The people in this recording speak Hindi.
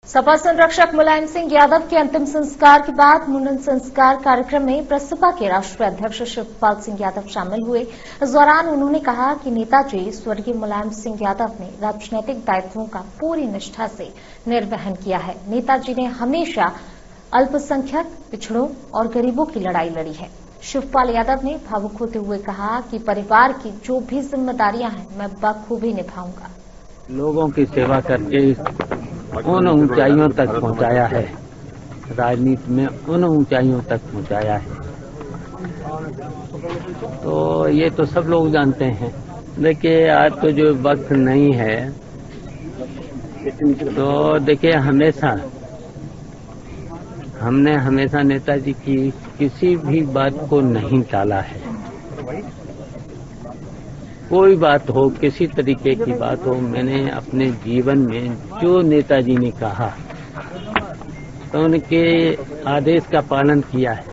सपा संरक्षक मुलायम सिंह यादव के अंतिम संस्कार के बाद मुंडन संस्कार कार्यक्रम में प्रसपा के राष्ट्रीय अध्यक्ष शिवपाल सिंह यादव शामिल हुए। इस दौरान उन्होंने कहा कि नेताजी स्वर्गीय मुलायम सिंह यादव ने राजनीतिक दायित्वों का पूरी निष्ठा से निर्वहन किया है। नेताजी ने हमेशा अल्पसंख्यक, पिछड़ों और गरीबों की लड़ाई लड़ी है। शिवपाल यादव ने भावुक होते हुए कहा कि परिवार की जो भी जिम्मेदारियां हैं मैं बखूबी निभाऊंगा। लोगों की सेवा करके उन ऊंचाइयों तक पहुंचाया है, राजनीति में उन ऊंचाइयों तक पहुंचाया है। तो ये तो सब लोग जानते हैं। देखिए आज तो जो वक्त नहीं है, तो देखिए हमने हमेशा नेताजी की किसी भी बात को नहीं टाला है। कोई बात हो, किसी तरीके की बात हो, मैंने अपने जीवन में जो नेताजी ने कहा तो उनके आदेश का पालन किया है।